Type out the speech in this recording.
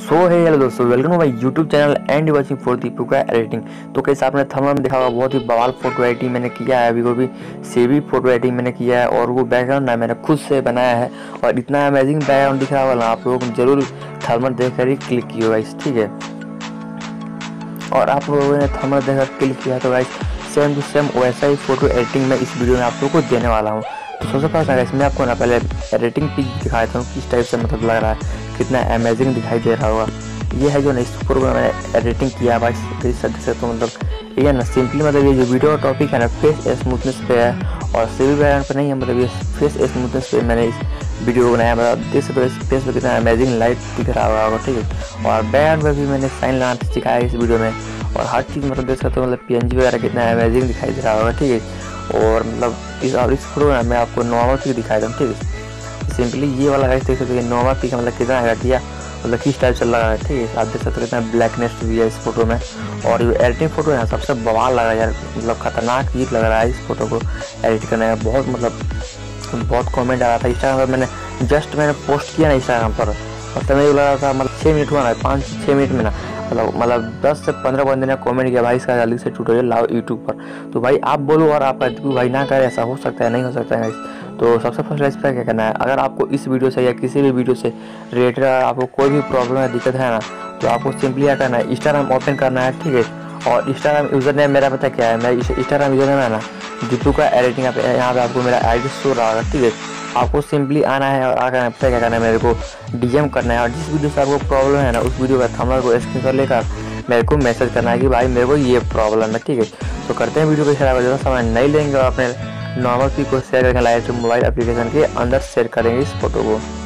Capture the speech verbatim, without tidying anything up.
सो है हेलो दोस्तों, welcome to my YouTube channel and watching for Deepu का एडिटिंग। तो कैसे आपने थंबनेल में देखा होगा, बहुत ही बवाल फोटो एडिटिंग मैंने किया है। अभी को भी सेवी फोटो एडिटिंग मैंने किया है और वो बैकग्राउंड ना मैंने खुद से बनाया है और इतना अमेजिंग बैकग्राउंड दिख रहा होगा ना, आप लोग जरूर थंबनेल देखकर ही क्लिक किए गाइस, ठीक है। और आप लोगों ने थंबनेल देखकर क्लिक किया तो गाइस सेम टू सेम वैसा ही फोटो एडिटिंग मैं इस वीडियो में आप लोगों को देने वाला हूँ। तो सबसे पहले गाइस मैं आपको ना पहले एडिटिंग पिक दिखा देता हूँ, किस टाइप से मतलब लग रहा है, कितना अमेजिंग दिखाई दे रहा होगा। ये है जो ना इस फोटो में मैंने एडिटिंग किया है भाई, इस तरह से। तो मतलब ये ना सिंपली मतलब ये जो वीडियो टॉपिक है ना फेस स्मूथनेस पे है और सिविल बैकग्राउंड पे नहीं है, मतलब ये फेस स्मूथनेस पे मैंने इस वीडियो को बनाया। मतलब देख सकते हो इस फेस पे कितना अमेजिंग लाइट दिख रहा होगा, ठीक है। और बैकग्राउंड पे भी मैंने साइन लगाना सिखाया इस वीडियो में और हर चीज़ मतलब देख सकते हो, मतलब पीएनजी वगैरह कितना अमेजिंग दिखाई दे रहा होगा, ठीक है। और मतलब इस और इस फोटो में मैं आपको नॉर्मल पिक दिखाया था, ठीक है। सिंपली ये वाला गाइस देख सकते हो नॉर्मल पिक मतलब कितना घटिया मतलब किस टाइप से लगा है, ठीक है। आप देख सकते हो कितना ब्लैकनेस भी है इस फोटो में। और ये एडिटिंग फोटो है सबसे बवाल लग रहा है यार, मतलब खतरनाक चीज लग रहा है इस फोटो को एडिट करने में। बहुत मतलब बहुत कमेंट आ रहा था इंस्टाग्राम पर, मैंने जस्ट मैंने पोस्ट किया ना इंस्टाग्राम पर और तब मुझे लगा था मतलब छः मिनट हुआ ना, पाँच छः मिनट में ना मतलब मतलब दस से पंद्रह बंदे ने कमेंट किया भाई इसका जल्दी से ट्यूटोरियल लाओ यूट्यूब पर। तो भाई आप बोलो और आपका दीपू भाई ना करे, ऐसा हो सकता है नहीं हो सकता है। तो सबसे फर्स्ट इस पर क्या करना है, अगर आपको इस वीडियो से या किसी भी वीडियो से रिलेटेड आपको कोई भी प्रॉब्लम या दिक्कत है ना, तो आपको सिंपली क्या करना है, इंस्टाग्राम ओपन करना है, ठीक है। और इंस्टाग्राम यूज़र नेम मेरा पता क्या है, मैं इंस्टाग्राम यूज़र नेम है ना दीपू का एडिटिंग, यहाँ पे आपको मेरा आई डी शो रहा होगा, ठीक है। आपको सिंपली आना है और आकर पता क्या करना है, मेरे को डीएम करना है और जिस वीडियो से आपको प्रॉब्लम है ना उस वीडियो का थंबनेल को स्क्रीनशॉट लेकर मेरे को मैसेज करना है कि भाई मेरे को ये प्रॉब्लम है, ठीक है। तो करते हैं वीडियो को शेयर, ज़्यादा समय नहीं लेंगे और अपने नॉर्मल पिक को शेयर करके लाइव मोबाइल एप्लीकेशन के अंदर शेयर करेंगे इस फोटो को।